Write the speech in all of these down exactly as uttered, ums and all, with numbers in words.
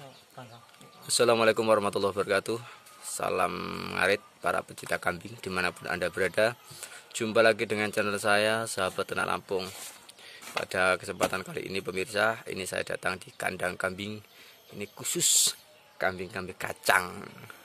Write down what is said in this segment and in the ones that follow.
Assalamualaikum warahmatullahi wabarakatuh. Salam ngarit para pecinta kambing dimanapun Anda berada. Jumpa lagi dengan channel saya, Sahabat Ternak Lampung. Pada kesempatan kali ini pemirsa, ini saya datang di kandang kambing. Ini khusus kambing-kambing kacang.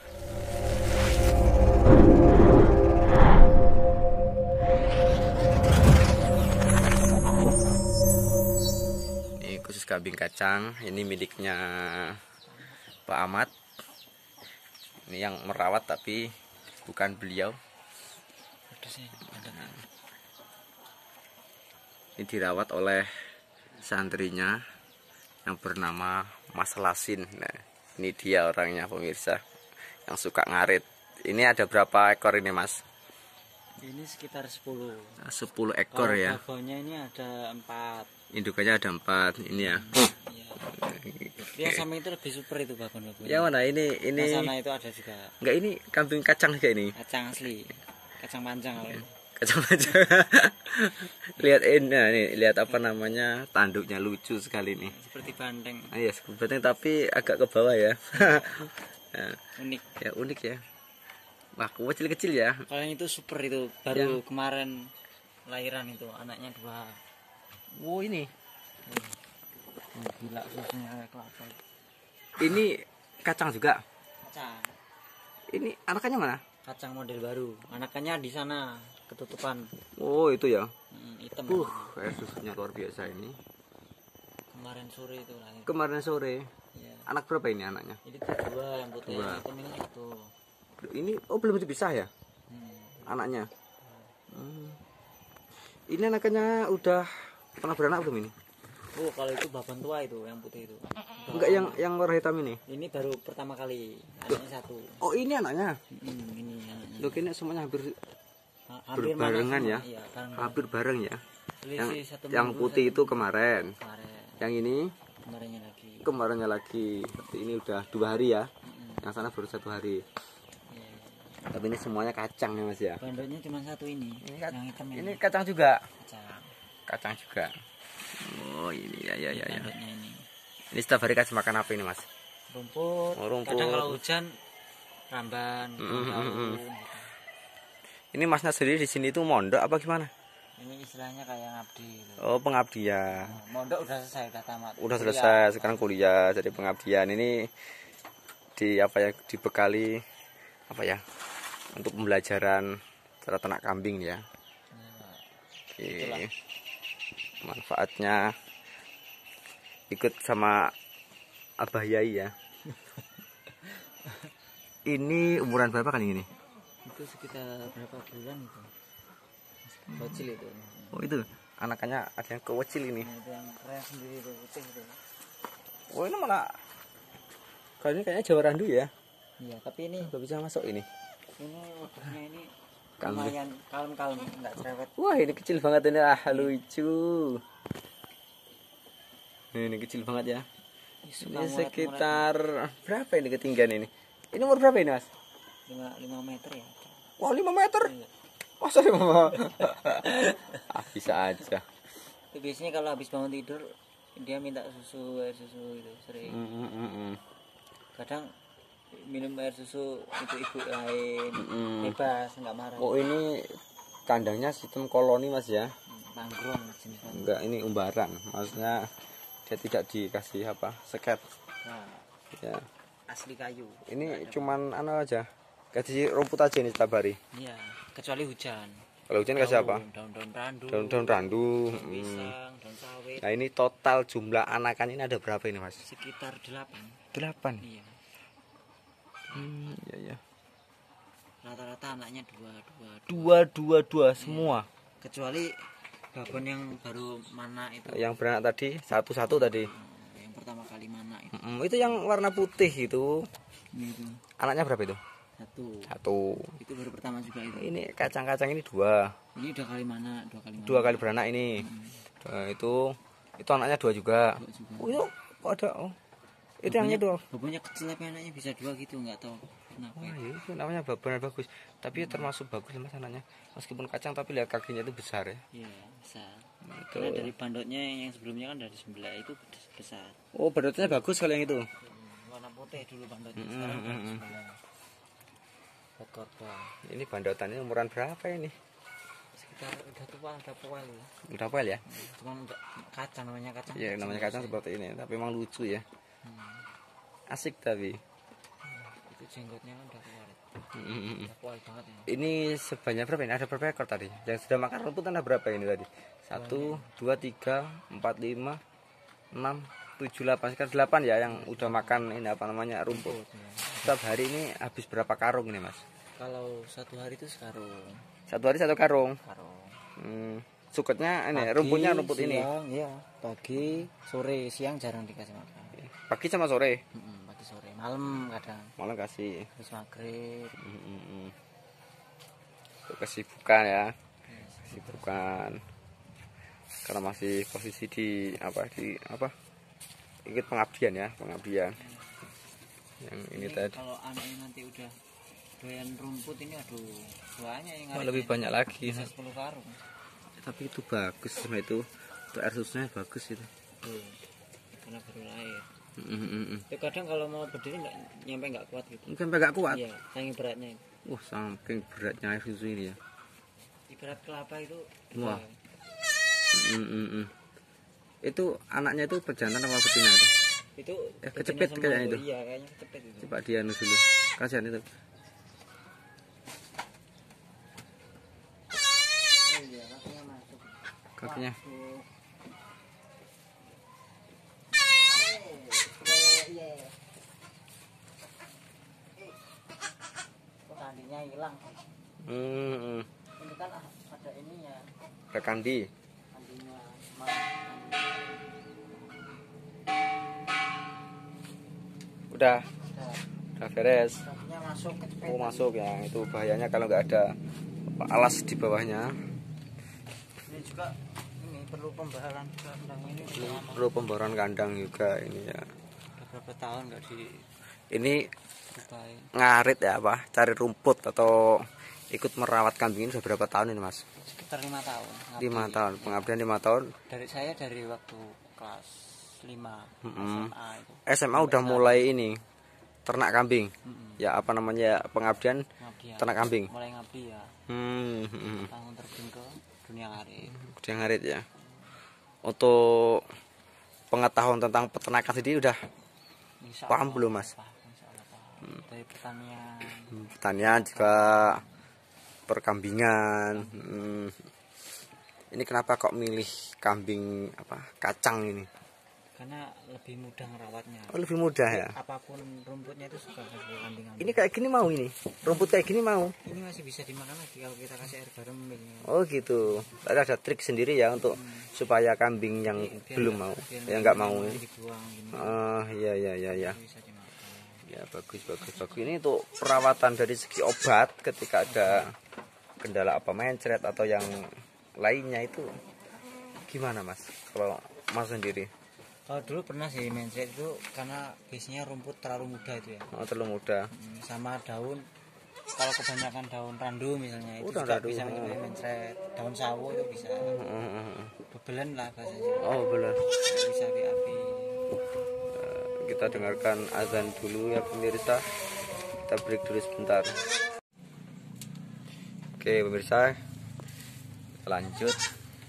Ini khusus kambing kacang. Ini miliknya Pak Ahmad. Ini yang merawat tapi bukan beliau. Ini dirawat oleh santrinya yang bernama Mas Lasin. Nah, ini dia orangnya pemirsa yang suka ngarit. Ini ada berapa ekor ini Mas? Ini sekitar sepuluh. sepuluh ekor. Kalau ya. Babonnya ini ada empat. Indukannya ada empat. Ini ya. Yang sama itu lebih super itu babon-babonnya. Yang mana ini? Ini. Yang sana itu ada juga. Enggak, ini kambing kacang juga ini. Kacang asli. Kacang panjang kalau ini. Kacang panjang. Lihat ini, nah, nih, lihat apa namanya? Tanduknya lucu sekali nih. Seperti banteng. Ah, iya, seperti banteng tapi agak ke bawah ya. Nah, unik. Ya unik ya. Wah, kecil-kecil ya. Kalau yang itu super itu baru yang kemarin lahiran itu anaknya dua. Wow, ini. Hmm. Gila susunya kayak kelapa. Ini kacang juga. Kacang. Ini anakannya mana? Kacang model baru. Anakannya di sana ketutupan. Oh, itu ya. Hmm, hitam. Uh, air susunya luar biasa ini. Kemarin sore itu lahir. Kemarin sore. Ya. Anak berapa ini anaknya? Ini dua yang putih, dua. hitam ini satu. Ini oh belum dipisah ya? Hmm. Anaknya. Hmm. Ini anakannya udah pernah beranak belum ini? Oh, kalau itu babon tua itu yang putih itu. Babon. Enggak, yang yang warna hitam ini. Ini baru pertama kali, anaknya satu. Oh, ini anaknya. Hmm, ini anaknya. Loh, ini semuanya hampir, ha hampir berbarengan ya. Iya, hampir bareng ya. Yang, satu yang putih itu kemarin. kemarin. Yang ini Kemarinnya lagi. Kemarinnya lagi. Berarti ini udah dua hari ya. Hmm. Yang sana baru satu hari. Ya. Tapi ini semuanya kacang ya Mas ya. Bandotnya cuma satu ini. Ini, yang hitam ini ini. kacang juga. Kacang. Kacang juga. Oh, ini ya ya ya ya. Bandotnya ini. Ini setiap hari kasih makan apa ini Mas? Rumput. Oh, rumput. Kadang kalau hujan ramban, Mm, mm, daun, mm. gitu. Ini Masnya sendiri di sini itu mondok apa gimana? Ini istilahnya kayak ngabdi. Gitu. Oh, pengabdian. Nah, mondok udah selesai, udah tamat. Udah Kuliah. selesai, sekarang kuliah jadi pengabdian. Ini di apa ya, dibekali apa ya? Untuk pembelajaran cara ternak kambing ya. Nah, Oke. Manfaatnya ikut sama Abah Yai ya. Ini umuran berapa kan ini? itu sekitar berapa bulan itu? Kecil itu. Oh, itu anakannya ada yang kecil ini. Nah, itu yang keren sendiri itu putih itu. Oh, ini malah kali ini kayaknya Jawa Randu ya. Iya, tapi ini Gak bisa masuk ini. ini udahnya ini Kambing. lumayan kalem-kalem, enggak cerewet. Wah, ini kecil banget ini, ah lucu. Ini, ini kecil banget ya. Ini sekitar berapa ini ketinggian ini? Ini umur berapa ini Mas? lima meter ya. Wah, lima meter. Iya. Masa lima meter? Ah, bisa aja. Itu biasanya kalau habis bangun tidur dia minta susu, air susu itu sering. Mm, mm, mm, mm. Kadang minum air susu itu ibu lain. Mm. Bebas, enggak marah. Oh, ini kandangnya sistem koloni Mas ya? Panggrong jenis. Enggak, ini umbaran. Maksudnya dia tidak dikasih apa? Seket. Nah, Ya. asli kayu. Ini cuman anu aja. Kasih rumput aja ini setiap hari. Iya, kecuali hujan. Kalau hujan kasih apa? Daun-daun randu. Daun-daun randu. Daun Hmm. pisang, daun sawit. Nah, ini total jumlah anakan ini ada berapa ini Mas? Sekitar delapan. Delapan. Iya. Hmm, ya ya. Rata-rata anaknya dua, dua, dua. Dua dua dua semua. Kecuali babon yang baru mana itu. Yang beranak tadi satu satu tadi. Oh, yang pertama kali mana itu. Hmm, itu yang warna putih itu. Ini itu. Anaknya berapa itu? Satu. Satu. Itu baru pertama juga itu. Ini kacang-kacang ini dua. Ini udah kali mana? Dua kali mana? Dua kali beranak ini. Hmm. Nah, itu itu anaknya dua juga. Dua juga. Oh, itu kok ada oh. Itu yang itu. Babonnya kecil tapi anaknya bisa dua gitu, nggak tahu kenapa. Wah, ya, itu namanya babon bagus. Tapi ya termasuk bagus Mas anaknya. Meskipun kacang tapi lihat kakinya itu besar ya. Iya, besar. Itu. Karena dari bandotnya yang sebelumnya kan dari sebelah itu besar. Oh, bandotnya bagus kalau yang itu. putih dulu bandotnya. Mm, Sekarang udah mm, mm. sebelah. Buat korban. Ini bandotannya umuran berapa ini? Sekitar udah tua, udah poel ya. Udah apa ya? Cuman enggak kacang, namanya kacang. Ya namanya kacang seperti ini, tapi emang lucu ya. Hmm. Asik tapi. Itu jenggotnya kan udah keluar. Mm-mm. Udah poel banget ya. Ini sebanyak berapa ini? Ada berapa ekor tadi? Yang sudah makan rumput ada berapa ini tadi? Satu, dua, tiga, empat, lima, enam, tujuh, delapan. Sekarang delapan ya yang udah makan ini apa namanya rumput. Ya. Setiap hari ini habis berapa karung ini mas? Kalau satu hari itu sekarung. Satu hari satu karung. Karung. Hmm. Suketnya ini Pagi, rumputnya rumput ini. siang, iya. Pagi, sore, siang jarang dikasih makan. Pagi sama sore. Mm-mm, pagi sore, malam kadang. Malah kasih. Terus maghrib. Mm-mm. Itu kesibukan ya. Kesibukan. Karena masih posisi di apa di apa? Ikut pengabdian ya, pengabdian. Yang ini, Ini tadi. kalau anaknya nanti udah doyan rumput ini aduh banyak yang Oh, lebih banyak lagi. bisa sepuluh karung. Tapi itu bagus sama itu. Untuk air susunya bagus itu. Tuh, karena baru lahir. Mm-mm. Itu kadang kalau mau berdiri nggak nyampe nggak kuat gitu. Mungkin agak kuat. Iya, saking beratnya. itu. Wah, saking beratnya air susu ini ya. Ibarat kelapa itu. Wah. dua. Mm-mm. Itu anaknya itu pejantan apa betina itu? Itu Eh, betina kecepit sama kayaknya itu. itu. Iya, kayaknya kecepit itu. Coba dia anu dulu. Kasihan itu. Oh iya, kakinya masuk. Kakinya. Masuk. Kok tandinya hilang? Hmm. Ini kan ada ininya, Ada kandi. tandinya. Udah, Nah, udah beres. tandinya masuk kecepet. Oh, masuk ya. Itu bahayanya kalau nggak ada alas di bawahnya. Ini juga ini perlu pembaharan juga kandang ini. Udah lama. Perlu pemboran kandang juga ini ya. Udah berapa tahun nggak Ini diupain? ngarit ya apa? Cari rumput atau ikut merawat kambing ini sudah berapa tahun ini mas? Sekitar lima tahun. ngabdi. Lima tahun. Pengabdian lima tahun. Dari saya dari waktu kelas lima Mm-mm. S M A itu. S M A udah mulai ini ternak kambing. Mm-mm. Ya apa namanya pengabdian Ngabdi ya. ternak kambing. Mulai ngabdi ya. Hmm, hmm, hmm. Langsung terjun ke dunia karir. Udah ngarit ya. Untuk pengetahuan tentang peternakan sendiri udah Insya paham Allah, belum mas? paham, insya Allah paham. Dari pertanian. Pertanian juga perkambingan. Hmm. Ini kenapa kok milih kambing apa kacang ini? Karena lebih mudah ngerawatnya. Oh, lebih mudah ya. Apapun rumputnya itu suka kasih kambing. Ini kayak gini mau ini. Rumput kayak gini mau. Ini masih bisa dimakan lagi kalau kita kasih air garam. Milnya. Oh gitu. Ada ada trik sendiri ya untuk supaya kambing yang Biar belum nggak- mau, biar yang nggak mau. dibuang gini. Oh iya iya iya ya. Bisa dimakan. Ya bagus bagus bagus. Ini untuk perawatan dari segi obat ketika ada kendala apa mencret atau yang lainnya itu gimana mas? Kalau mas sendiri? Kalau dulu pernah sih mencret itu karena biasanya rumput terlalu muda itu ya. Oh, terlalu mudah. Hmm, sama daun. Kalau kebanyakan daun randu misalnya itu Oh, daun juga randu. bisa menyebabkan mencret. Daun sawo itu bisa. Bebelen lah bahasanya. Oh benar. Bisa api-api. Kita dengarkan azan dulu ya pemirsa. Kita break dulu sebentar. Oke pemirsa, kita lanjut.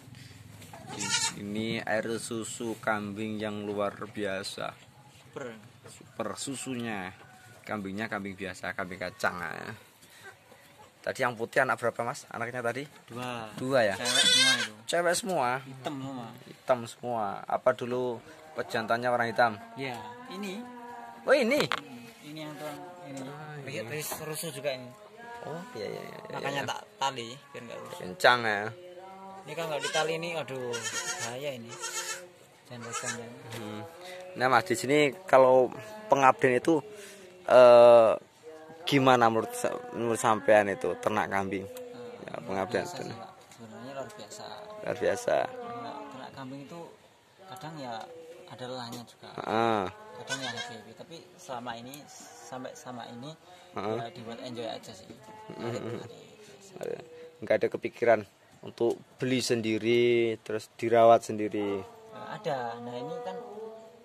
Ini air susu kambing yang luar biasa. Super. Super susunya. Kambingnya kambing biasa, kambing kacang ya. Tadi yang putih anak berapa mas? Anaknya tadi? Dua. Dua ya? Cewek semua itu. Cewek semua. Hitam semua. Hitam semua. Apa dulu pejantannya warna hitam? Ya, ini. Oh ini? Ini yang tuan ini. Lihat dari rusuh juga ini. Oh iya iya iya. Makanya tak tali biar nggak rusuh. Kencang ya. Ini kan nggak ditali ini, aduh bahaya ini. Jangan jangan. Hmm. Nah mas di sini kalau pengabdian itu eh, gimana menurut menurut sampean itu ternak kambing? Ya, pengabdian Biasa itu sih, Pak. Sebenarnya luar biasa. luar biasa. Karena ternak kambing itu kadang ya ada lelahnya juga. Ah, Kadang ya happy, happy. Tapi selama ini sampai sama ini ah. ya dibuat enjoy aja sih. Hari-hari. Nggak ada kepikiran untuk beli sendiri terus dirawat sendiri. Nah, ada. Nah ini kan ini kan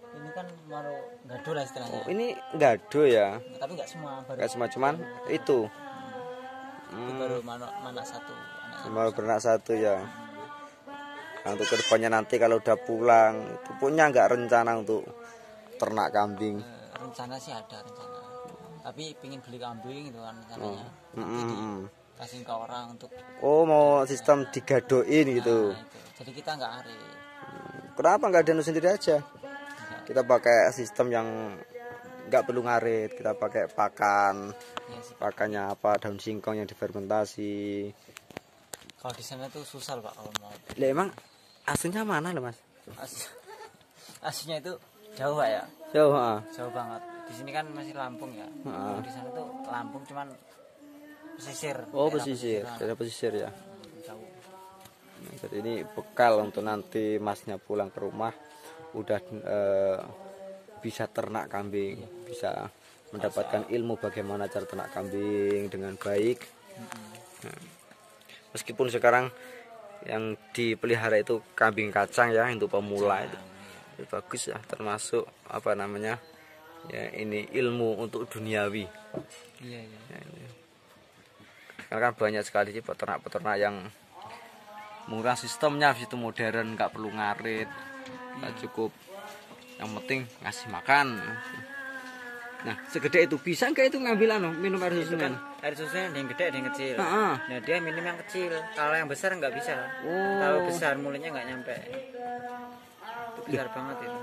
kan mau gado lah istilahnya. Oh, ini gado ya. Nah, tapi nggak semua baru. Nggak semua cuman itu. Hmm. Itu baru mana mana satu. Baru beranak satu ya. Nah, untuk kedepannya nanti kalau udah pulang, itu punya nggak rencana untuk ternak kambing? Eh, rencana sih ada rencana. Tapi pingin beli kambing gitu kan rencananya. Oh. Mm -mm. Jadi kasih ke orang untuk. Oh, mau sistem digadoin gitu. Nah, itu. Jadi kita nggak hari. Kenapa nggak danu sendiri aja? Enggak. Kita pakai sistem yang nggak perlu ngarit, kita pakai pakan. Ya, sih. Pakannya apa? Daun singkong yang difermentasi. Kalau di sana tuh susah Pak kalau mau. Lah emang aslinya mana loh Mas? As aslinya itu jauh Pak ya. Jauh, ha. Jauh banget. Di sini kan masih Lampung ya. Ha. Di sana tuh Lampung cuman pesisir. Oh, daerah pesisir, pesisiran. daerah pesisir ya. Jauh. Nah, jadi ini bekal untuk nanti Masnya pulang ke rumah udah eh, bisa ternak kambing, bisa mendapatkan ilmu bagaimana cara ternak kambing dengan baik. Nah, meskipun sekarang yang dipelihara itu kambing kacang ya untuk pemula itu, itu bagus ya, termasuk apa namanya ya, ini ilmu untuk duniawi. Iya iya. Ya, ini. Karena kan banyak sekali sih peternak-peternak yang menggunakan sistemnya situ modern, nggak perlu ngarit, nggak cukup, yang penting ngasih makan. Nah, segede itu bisa nggak itu ngambil anu minum air susunya? Kan air susunya ada yang gede ada yang kecil. Ah, ah. Nah dia minum yang kecil. Kalau yang besar nggak bisa. Oh. Kalau besar mulutnya nggak nyampe. Itu besar banget itu.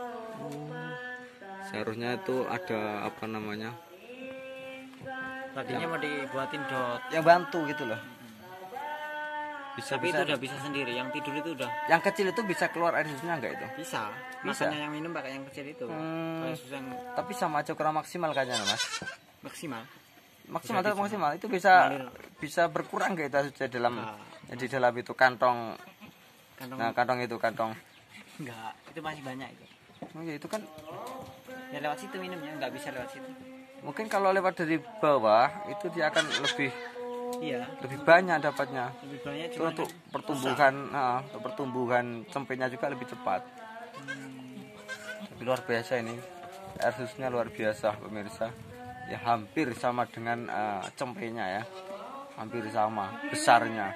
Seharusnya itu ada apa namanya? Tadinya mau dibuatin dot. Yang bantu gitu loh. Bisa, Tapi bisa. itu udah bisa sendiri. Yang tidur itu udah Yang kecil itu bisa keluar air susunya nggak itu? bisa. Bisa. Makanya yang minum pakai yang kecil itu. Hmm. Kalau susu yang Tapi sama aja kurang maksimal kayaknya Mas. maksimal. Maksimal atau Bisa, maksimal itu bisa Mengalir. bisa berkurang nggak itu di dalam Nah. di dalam itu kantong. Kantong Nah, kantong itu kantong. enggak. Itu masih banyak itu. Oh ya, itu kan Ya lewat situ minumnya nggak bisa lewat situ. mungkin kalau lewat dari bawah itu dia akan lebih Iya. lebih banyak dapatnya. Lebih banyak Itu cuma untuk pertumbuhan, nah, untuk pertumbuhan cempenya juga lebih cepat. Tapi luar biasa ini, air susunya luar biasa pemirsa. Ya hampir sama dengan uh, cempenya ya, hampir sama besarnya.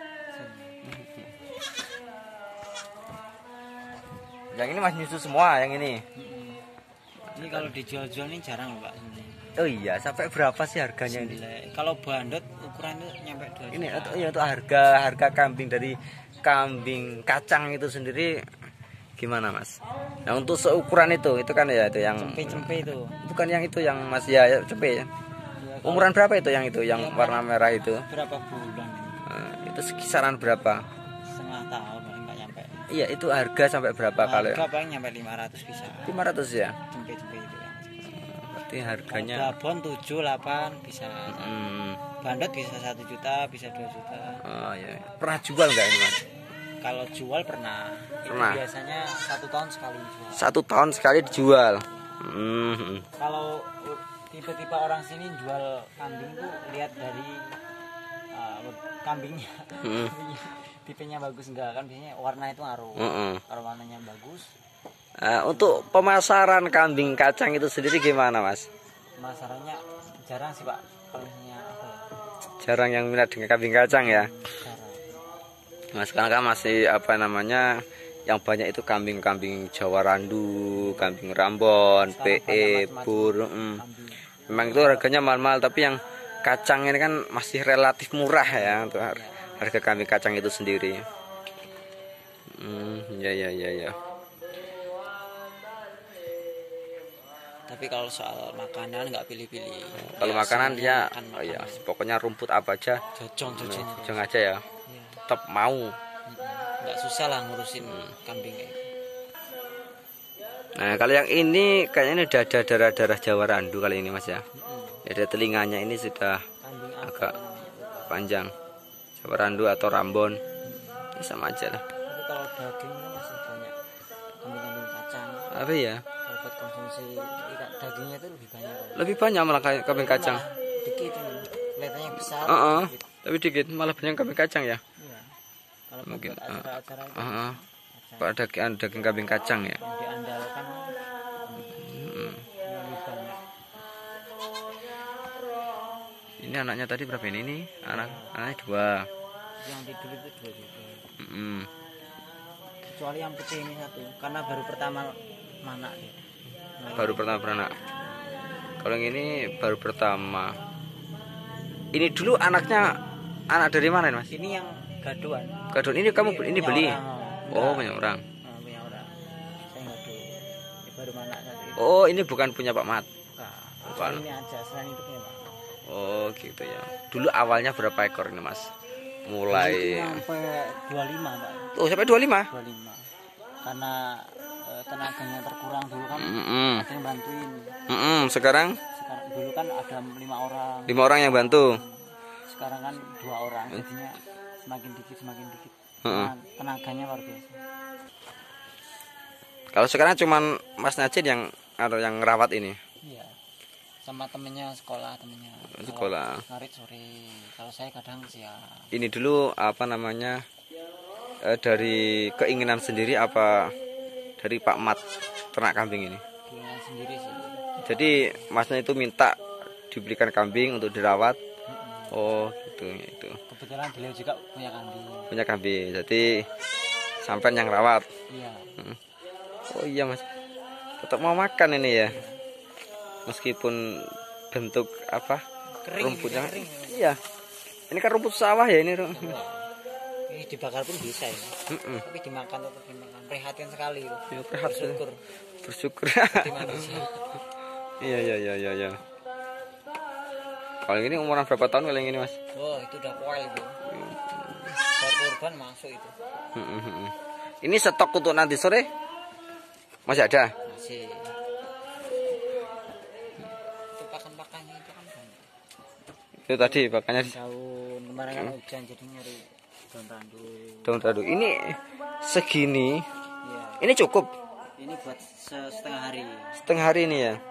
Yang ini masih nyusu semua, yang ini. ini kalau dijual-jual ini jarang loh Pak. Oh iya, sampai berapa sih harganya ini? Kalau bandot ukurannya nyampe dua juta. Ini itu ya itu harga harga kambing dari kambing kacang itu sendiri gimana Mas? Nah untuk seukuran itu itu kan ya itu yang Cempe-cempe itu. bukan yang itu yang masih ya, ya cempe ya. Umuran berapa itu yang itu yang warna merah itu? Berapa bulan? Nah, itu kisaran berapa? Setengah tahun paling nggak nyampe. Iya itu harga sampai berapa kali? Harga paling nyampe lima ratus bisa. lima ratus ya. Cempe-cempe itu. Berarti harganya. Babon tujuh, delapan bisa. Hmm. Bandot bisa satu juta, bisa dua juta. Oh ya. Pernah jual nggak ini Mas? Kalau jual pernah. Pernah. Itu biasanya satu tahun sekali jual. Satu tahun sekali dijual. Hmm. Kalau tipe-tipe orang sini jual kambing tuh lihat dari uh, kambingnya. Hmm. Tipenya bagus enggak kan biasanya warna itu ngaruh. Mm-mm. Kalau warnanya bagus, Nah, untuk pemasaran kambing kacang itu sendiri gimana Mas? masalahnya jarang sih Pak. Kalau misalnya apa ya? Jarang yang minat dengan kambing kacang ya. Jarang. Mas sekarang kan masih apa namanya yang banyak itu kambing-kambing Jawa Randu, kambing Rambon, Sekarang P E, banyak macam-macam Bur. mm. kambing. Memang itu harganya mahal-mahal tapi yang kacang ini kan masih relatif murah ya untuk har- harga kambing kacang itu sendiri. Hmm, ya ya ya ya. Tapi kalau soal makanan nggak pilih-pilih. Kalau Ya, makanan semuanya dia makan oh ya makanan. pokoknya rumput apa aja Jojong jojong. jangan aja ya. Iya. Tetap mau. Nggak susah lah ngurusin kambing kayak gitu. Nah, kalau yang ini kayaknya ini udah ada darah-darah Jawa Randu kali ini Mas ya. Mm-mm. Ya, ada telinganya ini sudah Kambing agak apa? panjang. Jawa Randu atau Rambon. Ya, sama aja lah. Tapi kalau daging kan masih banyak kambing-kambing kacang. Apa ya? Kalau buat konsumsi ikan dagingnya itu lebih banyak. Kalau Lebih banyak malah kayak kambing kacang. malah dikit ini. Kelihatannya besar. Heeh. dikit. Tapi dikit malah banyak kambing kacang ya. Iya. Kalau Mungkin, buat acara-acara itu Heeh. kacang Pak daging daging kambing kacang ya. yang diandalkan kambing Ini anaknya tadi berapa ini? Ini anak anaknya dua. Yang tidur itu dua juga. Mm-mm. Kecuali yang putih ini satu, karena baru pertama mana dia. Baru pertama beranak. Kalau yang ini baru pertama. Ini dulu anaknya anak dari mana Mas? Ini yang gaduhan. Gaduhan ini kamu ini punya beli? orang, Oh, enggak. punya orang. Nah, punya orang. Saya gaduh. Ini baru mana satu itu. Oh, ini bukan punya Pak Mat. Bukan. Bukan. Ini aja, selain itu punya Pak. Oh, gitu ya. Dulu awalnya berapa ekor ini Mas? Mulai Sampai dua puluh lima Pak. Oh, sampai dua puluh lima. dua puluh lima. Karena eh, tenaganya terkurang dulu kan. Mm-mm. Ada yang bantuin. Mm-mm. Sekarang Sekarang dulu kan ada lima orang. lima orang yang bantu. Sekarang kan dua orang. Jadinya semakin dikit semakin dikit. Heeh. Nah, tenaganya luar biasa. Kalau sekarang cuman Mas Najib yang atau yang ngerawat ini. Iya. Sama temennya sekolah, temennya. Sekolah. Kalau ngarit sore. Kalau saya kadang siang. Ini dulu apa namanya? Eh, dari keinginan sendiri apa dari Pak Mat ternak kambing ini? Keinginan sendiri sih. Jadi Masnya itu minta dibelikan kambing untuk dirawat. Oh, gitu itu. Kebetulan beliau juga punya kambing. Punya kambing. Jadi sampai yang rawat. Iya. Oh iya Mas. Tetap mau makan ini ya. Meskipun bentuk apa? Kering, Rumputnya. kering. Iya. Ini kan rumput sawah ya ini. Rum. Ini dibakar pun bisa ya. Mm-mm. Tapi dimakan tetap dimakan. Prihatin sekali loh. Ya, prihatin. Bersyukur Bersyukur. di manusia. Iya iya iya iya iya. Kalau ini umuran berapa tahun kalau yang ini Mas? Oh, itu udah poil itu. Baru kurban masuk itu. Mm-mm. Ini stok untuk nanti sore masih ada? Masih. Itu pakan-pakannya itu kan banyak. Itu tadi makanya Daun kemarin kan hujan jadi nyari daun randu. daun radu. Ini segini. Iya. Ini cukup Ini buat se- setengah hari. setengah hari ini ya.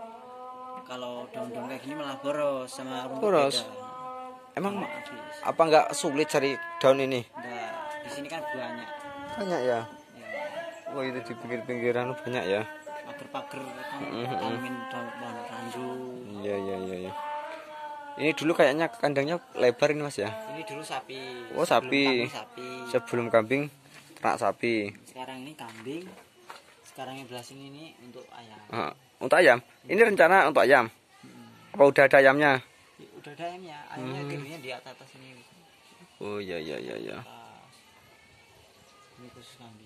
Kalau daun-daun kayak gini malah boros sama rumput Boros. beda. Emang Sama habis. apa nggak sulit cari daun ini? Enggak, di sini kan banyak. Banyak ya. Ya, Oh itu di pinggir-pinggiran banyak ya. pagar-pagar kan Mhm. tanamin daun daun randu. Iya iya iya iya. Ini dulu kayaknya kandangnya lebar ini Mas ya. Ini dulu sapi. Oh, Sebelum sapi. kambing, sapi. Sebelum kambing ternak sapi. Sekarang ini kambing. Sekarang yang belah sini ini untuk ayam. Ah, untuk ayam. Ini rencana untuk ayam. Apa udah ada ayamnya? Ya, udah ada ayamnya. Ayamnya akhirnya di atas atas ini. Oh iya iya iya iya. Atas. Ini khusus kambing.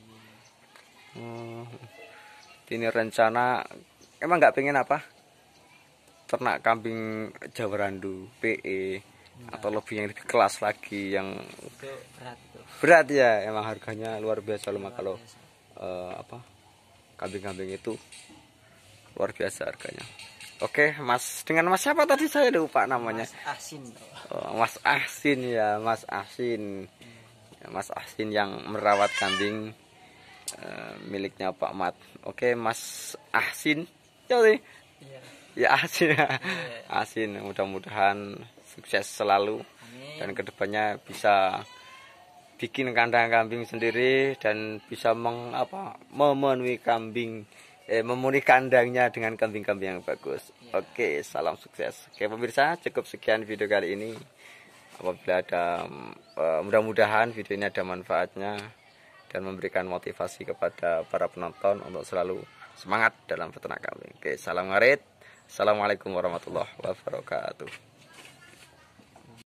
Oh. Ini rencana emang nggak pengen apa? Ternak kambing Jawa Randu, P E atau lebih yang lebih kelas lagi yang Itu berat itu. berat ya. Emang harganya luar biasa loh Luar kalau biasa. eh, apa? Kambing-kambing itu luar biasa harganya. Oke, Mas, dengan Mas siapa tadi saya lupa namanya. Mas asin. Oh, Mas Asin ya, Mas Asin. Ya, Mas Asin yang merawat kambing eh, miliknya Pak Mat. Oke, Mas Asin. Ya, Iya. ya Asin. Asin, mudah-mudahan sukses selalu Amin. dan kedepannya bisa bikin kandang kambing sendiri dan bisa meng, apa, memenuhi kambing eh, memenuhi kandangnya dengan kambing-kambing yang bagus. Ya. Oke, salam sukses. Oke pemirsa, cukup sekian video kali ini. Apabila ada eh, mudah-mudahan video ini ada manfaatnya dan memberikan motivasi kepada para penonton untuk selalu semangat dalam peternak kambing. Oke, salam ngarit. Assalamualaikum warahmatullahi wabarakatuh.